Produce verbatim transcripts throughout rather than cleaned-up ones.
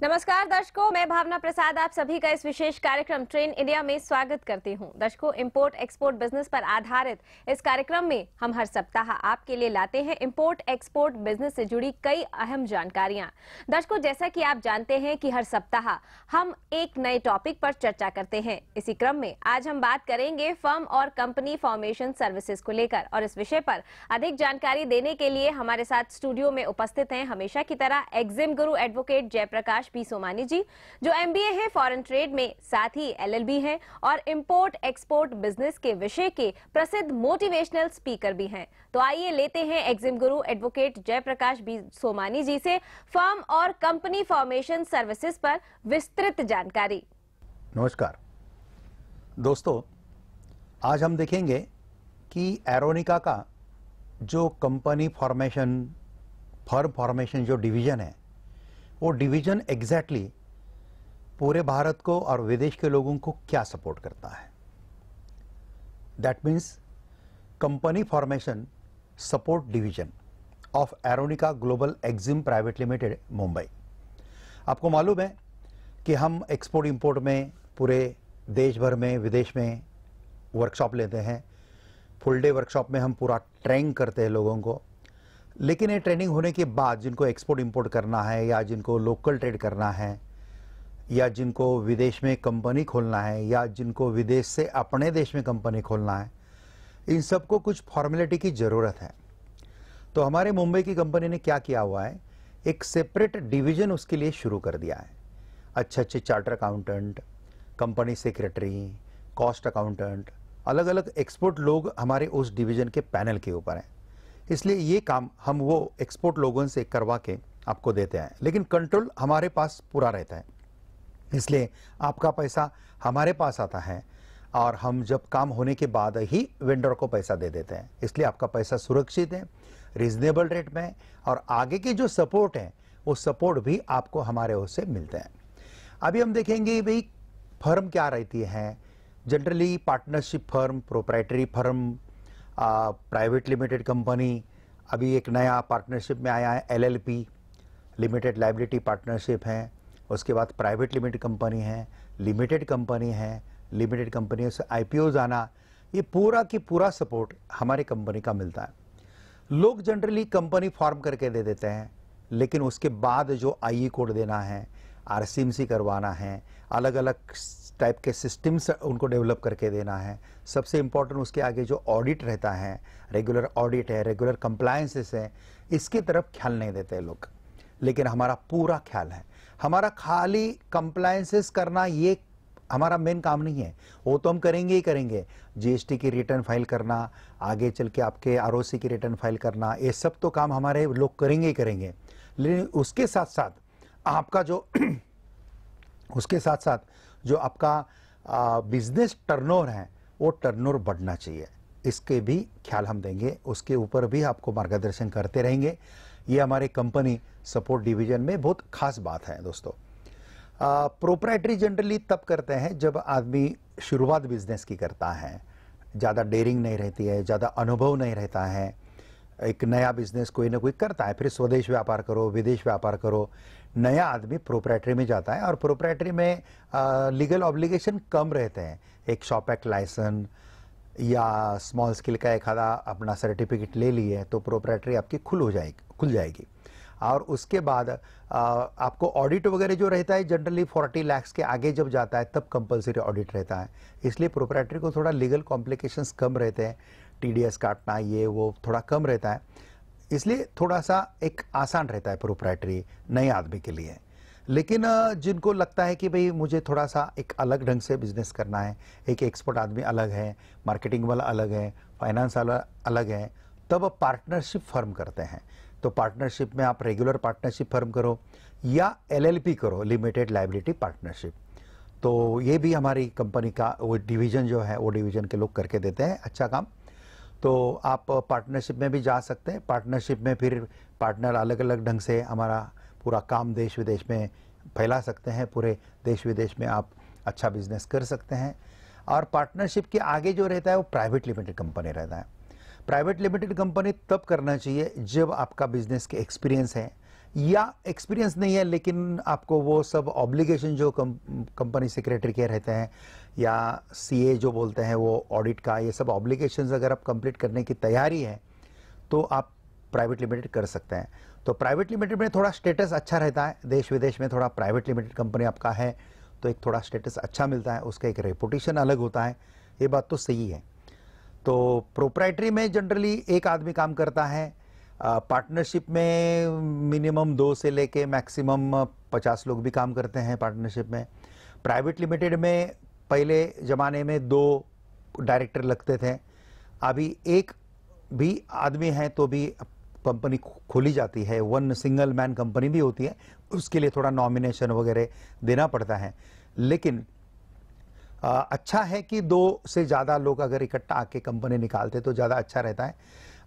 नमस्कार दर्शकों, मैं भावना प्रसाद आप सभी का इस विशेष कार्यक्रम ट्रेन इंडिया में स्वागत करती हूं। दर्शकों, इंपोर्ट एक्सपोर्ट बिजनेस पर आधारित इस कार्यक्रम में हम हर सप्ताह आपके लिए लाते हैं इंपोर्ट एक्सपोर्ट बिजनेस से जुड़ी कई अहम जानकारियां। दर्शकों, जैसा कि आप जानते हैं कि हर सप्ताह हम एक नए टॉपिक पर चर्चा करते हैं। इसी क्रम में आज हम बात करेंगे फर्म और कंपनी फॉर्मेशन सर्विसेज को लेकर, और इस विषय पर अधिक जानकारी देने के लिए हमारे साथ स्टूडियो में उपस्थित हैं हमेशा की तरह Exim Guru advocate Jaiprakash P Somani ji, जो एमबीए है फॉरेन ट्रेड में, साथ ही एलएलबी हैं और इंपोर्ट एक्सपोर्ट बिजनेस के विषय के प्रसिद्ध मोटिवेशनल स्पीकर भी हैं। तो आइए लेते हैं Exim Guru advocate Jaiprakash B Somani ji से फर्म और कंपनी फॉर्मेशन सर्विसेज पर विस्तृत जानकारी। नमस्कार दोस्तों, आज हम देखेंगे कि एरोनिका का जो कंपनी फॉर्मेशन फर्म फॉर्मेशन जो डिवीजन है, वो डिवीजन एग्जैक्टली पूरे भारत को और विदेश के लोगों को क्या सपोर्ट करता है। That means company formation support division of Aronica Global Exim Private Limited Mumbai. आपको मालूम है कि हम एक्सपोर्ट इंपोर्ट में पूरे देश भर में विदेश में वर्कशॉप लेते हैं। फुल डे वर्कशॉप में हम पूरा ट्रेन करते हैं लोगों को, लेकिन ये ट्रेनिंग होने के बाद जिनको एक्सपोर्ट इंपोर्ट करना है या जिनको लोकल ट्रेड करना है या जिनको विदेश में कंपनी खोलना है या जिनको विदेश से अपने देश में कंपनी खोलना है, इन सबको कुछ फॉर्मेलिटी की ज़रूरत है। तो हमारे मुंबई की कंपनी ने क्या किया हुआ है, एक सेपरेट डिवीज़न उसके लिए शुरू कर दिया है। अच्छे अच्छे charter accountant, company secretary, cost accountant, अलग अलग एक्सपोर्ट लोग हमारे उस डिवीज़न के पैनल के ऊपर हैं। इसलिए ये काम हम वो एक्सपोर्ट लोगों से करवा के आपको देते हैं, लेकिन कंट्रोल हमारे पास पूरा रहता है। इसलिए आपका पैसा हमारे पास आता है और हम जब काम होने के बाद ही वेंडर को पैसा दे देते हैं। इसलिए आपका पैसा सुरक्षित है, रीजनेबल रेट में, और आगे के जो सपोर्ट है वो सपोर्ट भी आपको हमारे ओर से मिलते हैं। अभी हम देखेंगे भाई फर्म क्या रहती है। Generally partnership firm, proprietary firm, private limited company, अभी एक नया पार्टनरशिप में आया है एलएलपी, लिमिटेड लाइबिलिटी पार्टनरशिप है। उसके बाद प्राइवेट लिमिटेड कंपनी है, लिमिटेड कंपनी है, लिमिटेड कंपनी से आईपीओ आना, ये पूरा की पूरा सपोर्ट हमारी कंपनी का मिलता है। लोग जनरली कंपनी फॉर्म करके दे देते हैं, लेकिन उसके बाद जो आईई कोड देना है, आरसीएमसी करवाना है, अलग अलग टाइप के सिस्टम्स उनको डेवलप करके देना है। सबसे इम्पोर्टेंट उसके आगे जो ऑडिट रहता है, रेगुलर ऑडिट है, रेगुलर कंप्लायंसेस है, इसकी तरफ ख्याल नहीं देते लोग। लेकिन हमारा पूरा ख्याल है। हमारा खाली कंप्लायंसेस करना ये हमारा मेन काम नहीं है, वो तो हम करेंगे ही करेंगे। जीएसटी की रिटर्न फाइल करना, आगे चल के आपके आरओसी की रिटर्न फाइल करना, ये सब तो काम हमारे लोग करेंगे ही करेंगे। लेकिन उसके साथ साथ आपका जो उसके साथ साथ जो आपका बिजनेस टर्नओवर है, वो टर्नओवर बढ़ना चाहिए, इसके भी ख्याल हम देंगे। उसके ऊपर भी आपको मार्गदर्शन करते रहेंगे। ये हमारे कंपनी सपोर्ट डिवीजन में बहुत खास बात है दोस्तों। प्रोप्राइटरी जनरली तब करते हैं जब आदमी शुरुआत बिजनेस की करता है, ज़्यादा डेयरिंग नहीं रहती है, ज़्यादा अनुभव नहीं रहता है। एक नया बिजनेस कोई ना कोई करता है, फिर स्वदेश व्यापार करो, विदेश व्यापार करो, नया आदमी प्रोप्राइटरी में जाता है। और प्रोप्राइटरी में आ, लीगल ऑब्लिगेशन कम रहते हैं। एक शॉप एक्ट लाइसेंस या स्मॉल स्केल का एक आधा अपना सर्टिफिकेट ले लिए तो प्रोप्राइटरी आपकी खुल हो जाएगी खुल जाएगी और उसके बाद आ, आपको ऑडिट वगैरह जो रहता है जनरली चालीस लाख के आगे जब जाता है तब कंपलसरी ऑडिट रहता है। इसलिए प्रोप्राइटरी को थोड़ा लीगल कॉम्प्लिकेशंस कम रहते हैं, टीडीएस काटना ये वो थोड़ा कम रहता है, इसलिए थोड़ा सा एक आसान रहता है प्रोप्राइटरी नए आदमी के लिए। लेकिन जिनको लगता है कि भाई मुझे थोड़ा सा एक अलग ढंग से बिजनेस करना है, एक एक्सपोर्ट आदमी अलग है, मार्केटिंग वाला अलग है, फाइनेंस वाला अलग है, तब पार्टनरशिप फर्म करते हैं। तो पार्टनरशिप में आप रेगुलर पार्टनरशिप फर्म करो या एलएलपी करो, लिमिटेड लाइबिलिटी पार्टनरशिप। तो ये भी हमारी कंपनी का वो डिवीज़न जो है वो डिवीज़न के लोग करके देते हैं अच्छा काम। तो आप पार्टनरशिप में भी जा सकते हैं। पार्टनरशिप में फिर पार्टनर अलग अलग ढंग से हमारा पूरा काम देश विदेश में फैला सकते हैं, पूरे देश विदेश में आप अच्छा बिजनेस कर सकते हैं। और पार्टनरशिप के आगे जो रहता है वो प्राइवेट लिमिटेड कंपनी रहता है। प्राइवेट लिमिटेड कंपनी तब करना चाहिए जब आपका बिजनेस के एक्सपीरियंस है, या एक्सपीरियंस नहीं है लेकिन आपको वो सब ऑब्लिगेशन जो कंपनी सेक्रेटरी के रहते हैं या सीए जो बोलते हैं वो ऑडिट का, ये सब ऑब्लिगेशंस अगर आप कंप्लीट करने की तैयारी है तो आप प्राइवेट लिमिटेड कर सकते हैं। तो प्राइवेट लिमिटेड में थोड़ा स्टेटस अच्छा रहता है, देश विदेश में थोड़ा प्राइवेट लिमिटेड कंपनी आपका है तो एक थोड़ा स्टेटस अच्छा मिलता है, उसका एक रेपुटेशन अलग होता है, ये बात तो सही है। तो प्रोप्राइटरी में जनरली एक आदमी काम करता है, पार्टनरशिप में मिनिमम दो से लेके मैक्सिमम पचास लोग भी काम करते हैं पार्टनरशिप में। प्राइवेट लिमिटेड में पहले ज़माने में दो डायरेक्टर लगते थे, अभी एक भी आदमी है तो भी कंपनी खोली जाती है, वन सिंगल मैन कंपनी भी होती है, उसके लिए थोड़ा नॉमिनेशन वगैरह देना पड़ता है। लेकिन आ, अच्छा है कि दो से ज़्यादा लोग अगर इकट्ठा आके कंपनी निकालते तो ज़्यादा अच्छा रहता है।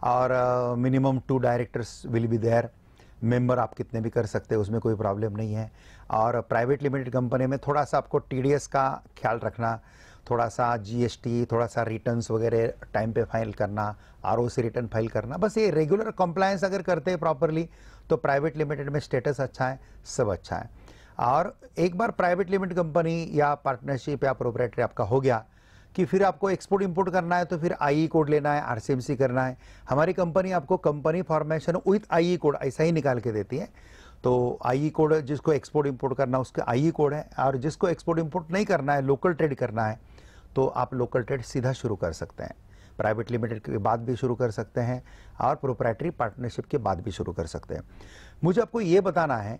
और minimum two directors will be there, member आप कितने भी कर सकते हैं, उसमें कोई प्रॉब्लम नहीं है। और प्राइवेट लिमिटेड कंपनी में थोड़ा सा आपको टीडीएस का ख्याल रखना, थोड़ा सा जीएसटी, थोड़ा सा रिटर्न्स वगैरह टाइम पे फाइल करना, आरओसी रिटर्न फाइल करना, बस ये रेगुलर कंप्लायंस अगर करते हैं प्रॉपरली तो प्राइवेट लिमिटेड में स्टेटस अच्छा है, सब अच्छा है। और एक बार प्राइवेट लिमिटेड कंपनी या पार्टनरशिप या प्रोप्राइटरी आपका हो गया कि फिर आपको एक्सपोर्ट इंपोर्ट करना है तो फिर आईई कोड लेना है, आरसीएमसी करना है। हमारी कंपनी आपको company formation with IE code ऐसा ही निकाल के देती है। तो आईई कोड जिसको एक्सपोर्ट इंपोर्ट करना है उसका आईई कोड है, और जिसको एक्सपोर्ट इंपोर्ट नहीं करना है, लोकल ट्रेड करना है, तो आप लोकल ट्रेड सीधा शुरू कर सकते हैं। प्राइवेट लिमिटेड के बाद भी शुरू कर सकते हैं और प्रोप्राइटरी पार्टनरशिप के बाद भी शुरू कर सकते हैं। मुझे आपको ये बताना है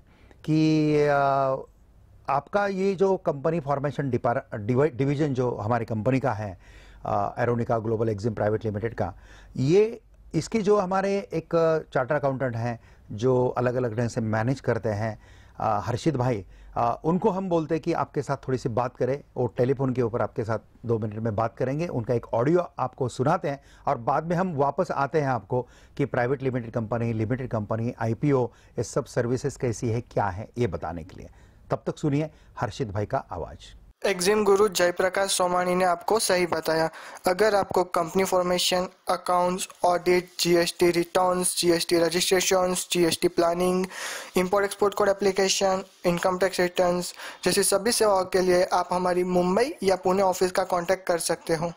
कि आ, आपका ये जो कंपनी फॉर्मेशन डिवीजन जो हमारी कंपनी का है, Aronica Global Exim Private Limited का, ये इसके जो हमारे एक चार्टर अकाउंटेंट हैं जो अलग अलग ढंग से मैनेज करते हैं, आ, हर्षित भाई, आ, उनको हम बोलते हैं कि आपके साथ थोड़ी सी बात करें। वो टेलीफोन के ऊपर आपके साथ दो मिनट में बात करेंगे, उनका एक ऑडियो आपको सुनाते हैं और बाद में हम वापस आते हैं आपको कि private limited company, limited company, IPO, ये सब सर्विसेज कैसी है, क्या है, ये बताने के लिए। तब तक सुनिए हर्षित भाई का आवाज। एग्जिम गुरु जयप्रकाश सोमानी ने आपको सही बताया। अगर आपको company formation, accounts, audit, GST returns, GST registrations, GST planning, import export code application, income tax returns जैसी सभी सेवाओं के लिए आप हमारी मुंबई या पुणे ऑफिस का कांटेक्ट कर सकते हो।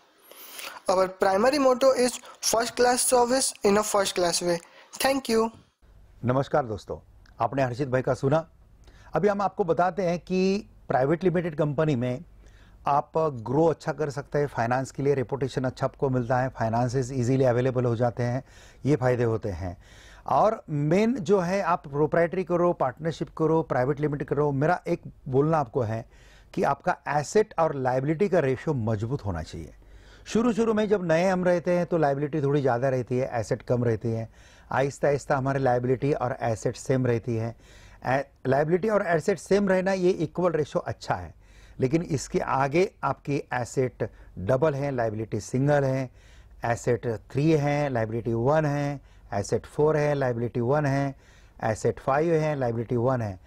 Our primary motto is first class service in a first class way. Thank you. नमस्कार दोस्तों, आपने हर्षित भाई का सुना। अभी हम आपको बताते हैं कि प्राइवेट लिमिटेड कंपनी में आप ग्रो अच्छा कर सकते हैं, फाइनेंस के लिए रेपुटेशन अच्छा आपको मिलता है, फाइनेंसेस इजीली अवेलेबल हो जाते हैं, ये फायदे होते हैं। और मेन जो है, आप प्रोप्राइटरी करो, पार्टनरशिप करो, प्राइवेट लिमिटेड करो, मेरा एक बोलना आपको है कि आपका एसेट और लायबिलिटी का रेशियो मजबूत होना चाहिए। शुरू शुरू में जब नए हम रहते हैं तो लायबिलिटी थोड़ी ज़्यादा रहती है, एसेट कम रहती है। आहिस्ता आहिस्ता हमारी लायबिलिटी और एसेट सेम रहती है। लायबिलिटी और एसेट सेम रहना ये इक्वल रेशो अच्छा है, लेकिन इसके आगे आपकी एसेट डबल है, लायबिलिटी सिंगल है, एसेट थ्री है, लायबिलिटी वन है, एसेट फोर है, लायबिलिटी वन है, एसेट फाइव है, लायबिलिटी वन है,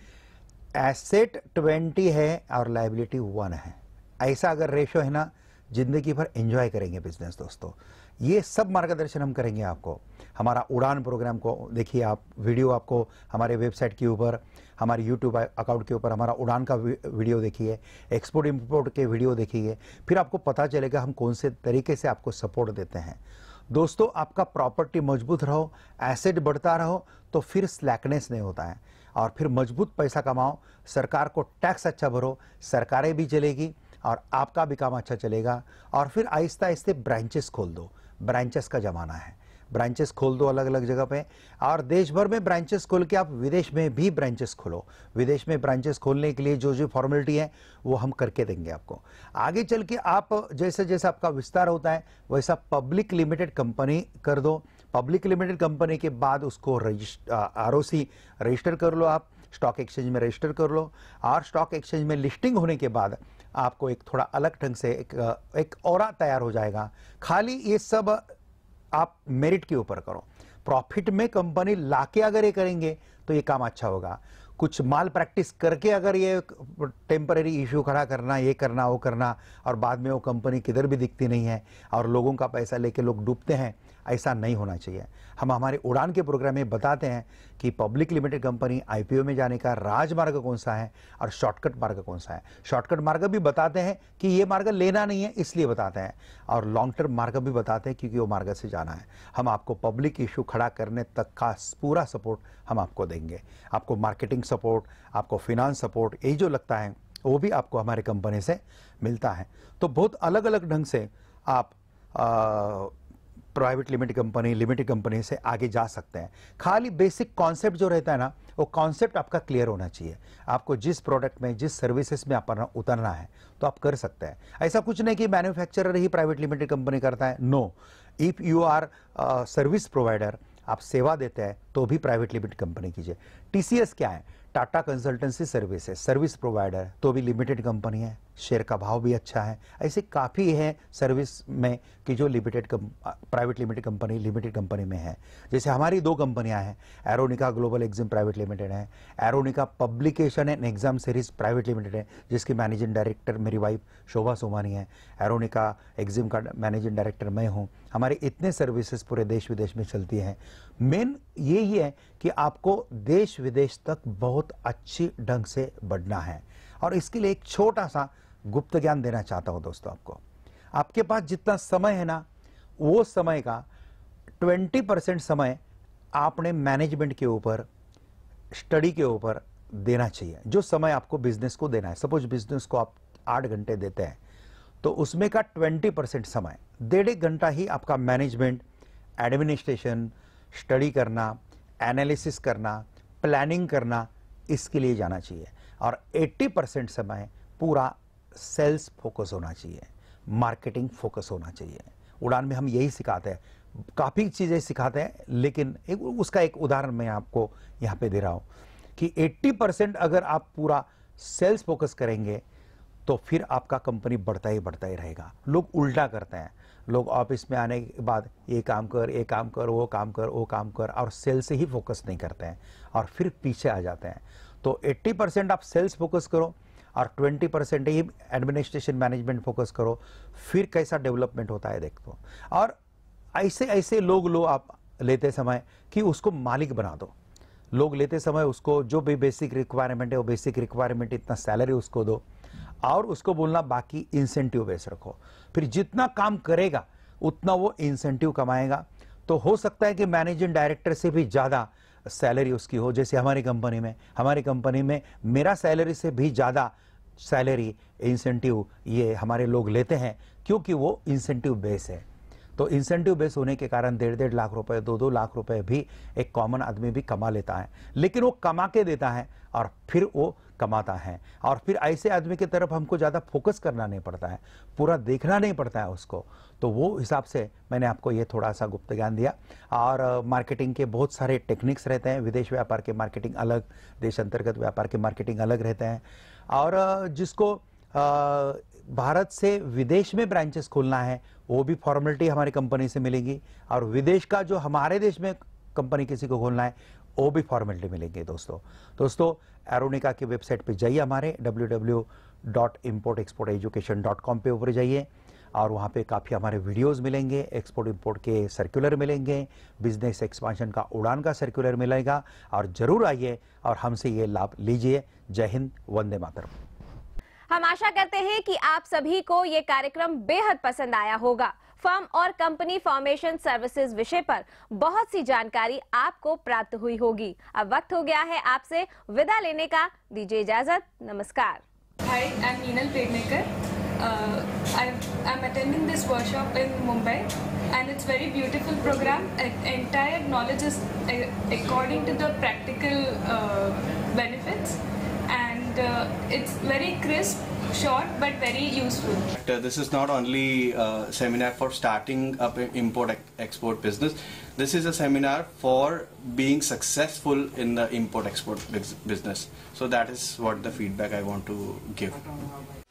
एसेट ट्वेंटी है और लायबिलिटी वन है। ऐसा अगर रेशो है ना, जिंदगी भर एंजॉय करेंगे बिजनेस दोस्तों। ये सब मार्गदर्शन हम करेंगे आपको। हमारा उड़ान प्रोग्राम को देखिए आप, वीडियो आपको हमारे वेबसाइट के ऊपर, हमारे यूट्यूब अकाउंट के ऊपर हमारा उड़ान का वीडियो देखिए, एक्सपोर्ट इंपोर्ट के वीडियो देखिए, फिर आपको पता चलेगा हम कौन से तरीके से आपको सपोर्ट देते हैं। दोस्तों, आपका प्रॉपर्टी मजबूत रहो, एसेट बढ़ता रहो, तो फिर स्लैकनेस नहीं होता है और फिर मजबूत पैसा कमाओ, सरकार को टैक्स अच्छा भरो, सरकारें भी चलेगी और आपका भी काम अच्छा चलेगा। और फिर आहिस्ता आहिस्ते ब्रांचेस खोल दो, ब्रांचेस का ज़माना है, ब्रांचेस खोल दो अलग अलग जगह पे, और देश भर में ब्रांचेस खोल के आप विदेश में भी ब्रांचेस खोलो। विदेश में ब्रांचेस खोलने के लिए जो जो फॉर्मेलिटी है वो हम करके देंगे आपको। आगे चल के आप जैसे जैसे आपका विस्तार होता है वैसा पब्लिक लिमिटेड कंपनी कर दो। पब्लिक लिमिटेड कंपनी के बाद उसको रजिस्टर आरओसी रजिस्टर कर लो, आप स्टॉक एक्सचेंज में रजिस्टर कर लो, और स्टॉक एक्सचेंज में लिस्टिंग होने के बाद आपको एक थोड़ा अलग ढंग से एक, एक ऑरा तैयार हो जाएगा। खाली ये सब आप मेरिट के ऊपर करो, प्रॉफिट में कंपनी लाके अगर ये करेंगे तो ये काम अच्छा होगा। कुछ माल प्रैक्टिस करके अगर ये टेम्पररी इशू खड़ा करना, ये करना, वो करना, और बाद में वो कंपनी किधर भी दिखती नहीं है और लोगों का पैसा लेके लोग डूबते हैं, ऐसा नहीं होना चाहिए। हम हमारे उड़ान के प्रोग्राम में बताते हैं कि पब्लिक लिमिटेड कंपनी आईपीओ में जाने का राजमार्ग कौन सा है और शॉर्टकट मार्ग कौन सा है। शॉर्टकट मार्ग भी बताते हैं कि ये मार्ग लेना नहीं है इसलिए बताते हैं, और लॉन्ग टर्म मार्ग भी बताते हैं क्योंकि वो मार्ग से जाना है। हम आपको पब्लिक इशू खड़ा करने तक का पूरा सपोर्ट हम आपको देंगे। आपको मार्केटिंग सपोर्ट, आपको फिनांस सपोर्ट, ये जो लगता है वो भी आपको हमारे कंपनी से मिलता है। तो बहुत अलग अलग ढंग से आप private limited company, limited company से आगे जा सकते हैं। खाली बेसिक कॉन्सेप्ट जो रहता है ना, वो कॉन्सेप्ट आपका क्लियर होना चाहिए। आपको जिस प्रोडक्ट में, जिस सर्विसेज में आप उतरना है तो आप कर सकते हैं। ऐसा कुछ नहीं कि मैन्युफैक्चरर ही प्राइवेट लिमिटेड कंपनी करता है, no. If you are service provider, आप सेवा देते हैं तो भी प्राइवेट लिमिटेड कंपनी कीजिए। टीसीएस क्या है? Tata Consultancy Services, service provider, तो भी लिमिटेड कंपनी है, शेयर का भाव भी अच्छा है। ऐसे काफ़ी है सर्विस में कि जो limited private limited company limited company में है। जैसे हमारी दो कंपनियां हैं, Aronica Global Exim Private Limited है, Aronica Publication and Exam Series Private Limited है, जिसकी मैनेजिंग डायरेक्टर मेरी वाइफ शोभा सोमानी है। एरोनिका एग्जाम का मैनेजिंग डायरेक्टर मैं हूँ। हमारे इतने सर्विसेज पूरे देश विदेश में चलती हैं। मेन यही है कि आपको देश विदेश तक बहुत अच्छी ढंग से बढ़ना है, और इसके लिए एक छोटा सा गुप्त ज्ञान देना चाहता हूं दोस्तों। आपको, आपके पास जितना समय है ना, वो समय का बीस परसेंट समय आपने मैनेजमेंट के ऊपर, स्टडी के ऊपर देना चाहिए। जो समय आपको बिजनेस को देना है, सपोज बिजनेस को आप आठ घंटे देते हैं तो उसमें का बीस परसेंट समय, डेढ़ एक घंटा ही आपका मैनेजमेंट, एडमिनिस्ट्रेशन, स्टडी करना, एनालिसिस करना, प्लानिंग करना, इसके लिए जाना चाहिए। और अस्सी परसेंट समय पूरा सेल्स फोकस होना चाहिए, मार्केटिंग फोकस होना चाहिए। उड़ान में हम यही सिखाते हैं, काफ़ी चीज़ें सिखाते हैं, लेकिन एक उसका एक उदाहरण मैं आपको यहाँ पे दे रहा हूँ कि अस्सी परसेंट अगर आप पूरा सेल्स फोकस करेंगे तो फिर आपका कंपनी बढ़ता ही बढ़ता ही रहेगा। लोग उल्टा करते हैं, लोग ऑफिस में आने के बाद ये काम कर, ये काम कर, वो काम कर, वो काम कर, और सेल्स से ही फोकस नहीं करते हैं और फिर पीछे आ जाते हैं। तो अस्सी परसेंट आप सेल्स फोकस करो और बीस परसेंट ही एडमिनिस्ट्रेशन मैनेजमेंट फोकस करो, फिर कैसा डेवलपमेंट होता है देख दो। और ऐसे ऐसे लोग लो आप लेते समय कि उसको मालिक बना दो। लोग लेते समय उसको जो भी बेसिक रिक्वायरमेंट है वो बेसिक रिक्वायरमेंट, इतना सैलरी उसको दो, और उसको बोलना बाकी इंसेंटिव बेस रखो। फिर जितना काम करेगा उतना वो इंसेंटिव कमाएगा। तो हो सकता है कि मैनेजिंग डायरेक्टर से भी ज़्यादा सैलरी उसकी हो। जैसे हमारी कंपनी में हमारी कंपनी में मेरा सैलरी से भी ज़्यादा सैलरी इंसेंटिव ये हमारे लोग लेते हैं, क्योंकि वो इंसेंटिव बेस है। तो इंसेंटिव बेस होने के कारण डेढ़ डेढ़ लाख रुपए, दो दो लाख रुपए भी एक कॉमन आदमी भी कमा लेता है, लेकिन वो कमा के देता है और फिर वो कमाता है। और फिर ऐसे आदमी की तरफ हमको ज़्यादा फोकस करना नहीं पड़ता है, पूरा देखना नहीं पड़ता है उसको। तो वो हिसाब से मैंने आपको ये थोड़ा सा गुप्त ज्ञान दिया। और मार्केटिंग के बहुत सारे टेक्निक्स रहते हैं। विदेश व्यापार के मार्केटिंग अलग, देश अंतर्गत व्यापार के मार्केटिंग अलग रहते हैं। और जिसको भारत से विदेश में ब्रांचेस खोलना है वो भी फॉर्मेलिटी हमारी कंपनी से मिलेगी, और विदेश का जो हमारे देश में कंपनी किसी को खोलना है वो भी फॉर्मेलिटी मिलेंगे। दोस्तों दोस्तों एरोनिका की वेबसाइट पे जाइए, हमारे W W W dot import export education dot com पे ऊपर जाइए, और वहाँ पे काफ़ी हमारे वीडियोस मिलेंगे, एक्सपोर्ट इंपोर्ट के सर्कुलर मिलेंगे, बिजनेस एक्सपांशन का उड़ान का सर्कुलर मिलेगा। और जरूर आइए और हमसे ये लाभ लीजिए। जय हिंद, वंदे मातरम। हम आशा करते हैं कि आप सभी को ये कार्यक्रम बेहद पसंद आया होगा। फर्म और कंपनी फॉर्मेशन सर्विसेज विषय पर बहुत सी जानकारी आपको प्राप्त हुई होगी। अब वक्त हो गया है आपसे विदा लेने का। दीजिए इजाजत, नमस्कार। Hi, I'm Neenal Prednekar. Uh, I'm, I'm attending this workshop in Mumbai, and it's very beautiful program. Uh, entire knowledge is uh, according to the practical uh, benefits, and uh, it's very crisp, short, but very useful. Uh, This is not only a seminar for starting up an import-export business. This is a seminar for being successful in the import-export business. So that is what the feedback I want to give.